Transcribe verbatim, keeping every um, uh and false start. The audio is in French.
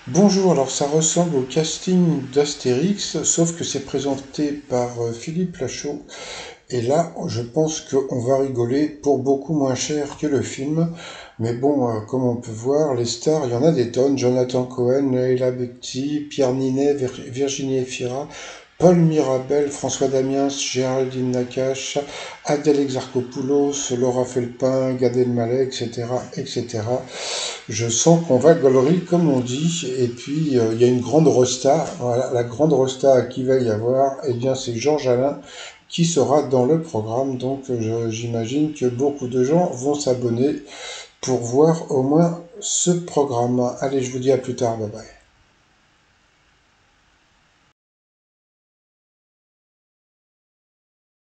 Bonjour, alors ça ressemble au casting d'Astérix, sauf que c'est présenté par euh, Philippe Lachaud. Et là, je pense qu'on va rigoler pour beaucoup moins cher que le film. Mais bon, euh, comme on peut voir, les stars, il y en a des tonnes. Jonathan Cohen, Leila Bekti, Pierre Ninet, Vir- Virginie Efira, Paul Mirabel, François Damiens, Géraldine Nakache, Adèle Exarchopoulos, Laura Felpin, Gad Elmaleh, et cetera, et cetera. Je sens qu'on va gaulerie, comme on dit, et puis euh, il y a une grande rosta. Voilà, la grande rosta qui va y avoir, eh bien c'est Georges Alain qui sera dans le programme. Donc euh, je- j'imagine que beaucoup de gens vont s'abonner pour voir au moins ce programme. Allez, je vous dis à plus tard, bye bye.